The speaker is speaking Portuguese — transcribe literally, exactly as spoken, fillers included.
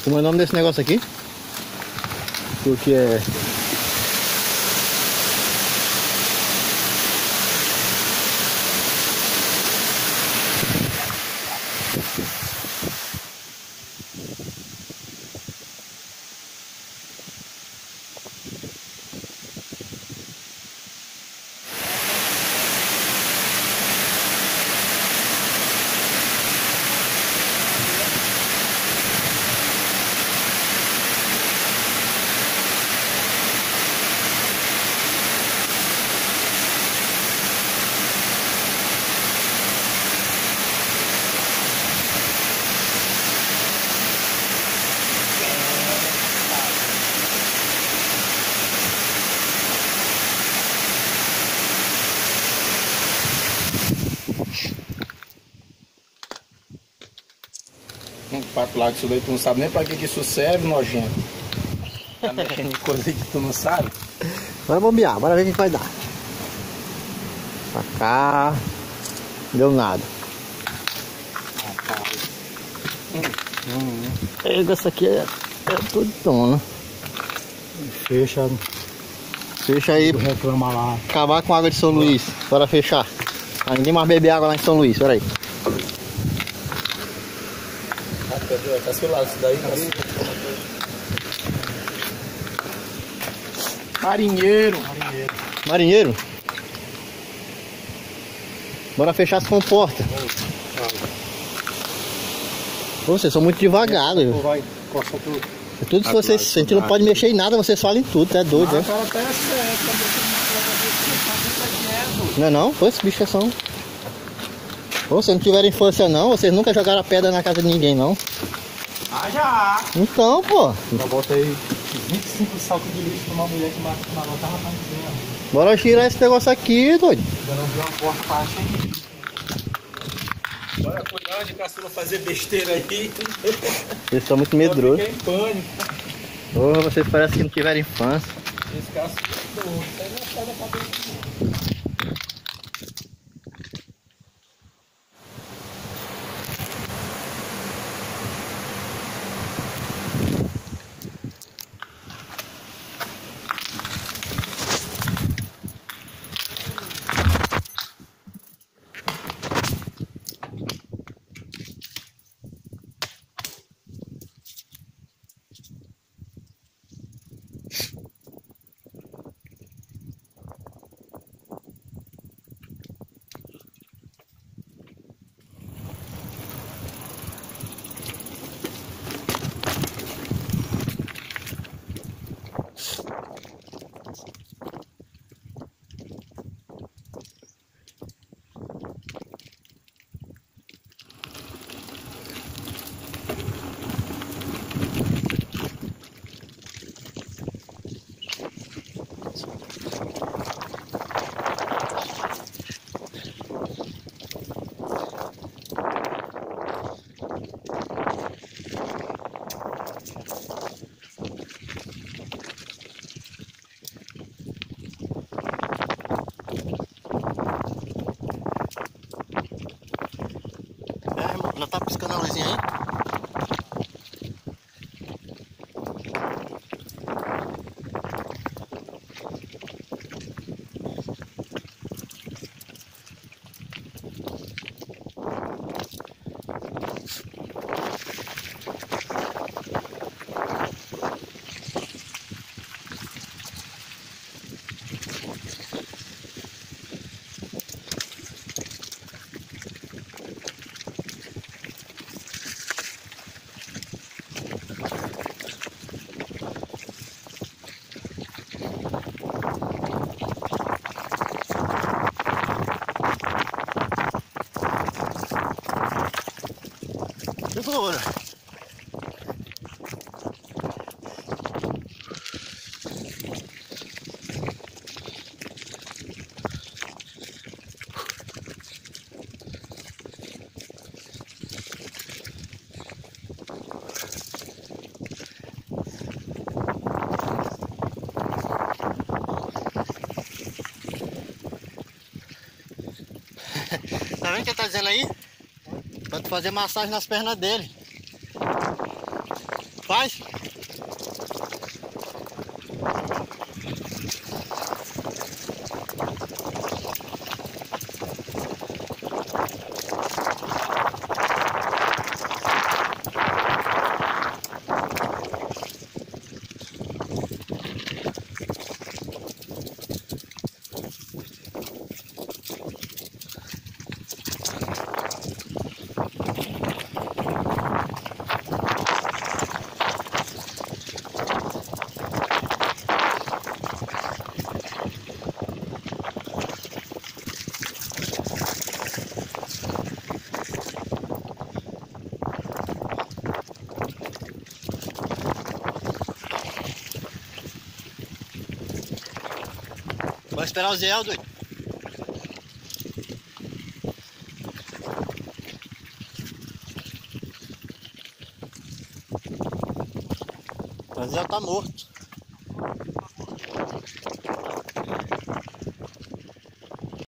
Como é o nome desse negócio aqui? O que é? Um papo lá que isso daí tu não sabe nem pra que, que isso serve, nojento. Tá mexendo em coisa que tu não sabe. Bora bombear, bora ver o que vai dar. Pra cá. Deu nada. Hum, hum, hum. Essa aqui é, é tudo tona. Fecha. Fecha aí. Reclama lá. Acabar com a água de São Luís. Bora fechar. Ah, ninguém mais beber água lá em São Luís, peraí. Tá selado isso daí, né? Marinheiro. Marinheiro. Marinheiro? Bora fechar as comportas. Pô, vocês são muito devagar, viu? Vai, coça tudo. É tudo que vocês. A gente não pode mexer em nada, vocês falam em tudo, é doido, Ah, né? o cara tá certo, tá Não é não? Pô, esse bicho é só um. Pô, se não tiverem força não, vocês nunca jogaram a pedra na casa de ninguém, não. Ah, já! Então, pô. Já bota aí vinte e cinco saltos de lixo pra uma mulher que mata na nota, ela tá dizendo. Bora tirar esse negócio aqui, doido. Já não viu uma porta pra achar aí. Bora cuidar de caçula fazer besteira aí. Vocês estão muito medrosos. Eu fiquei em pânico. Porra, vocês parecem que não tiveram infância. Esse caçula é doido, não tem nada pra dentro não. Já tá piscando a luzinha aí? Tesoura. Tá vendo o que ele tá dizendo aí? Pra tu fazer massagem nas pernas dele. Faz. Vai esperar o Zé Aldo. O Zé tá morto.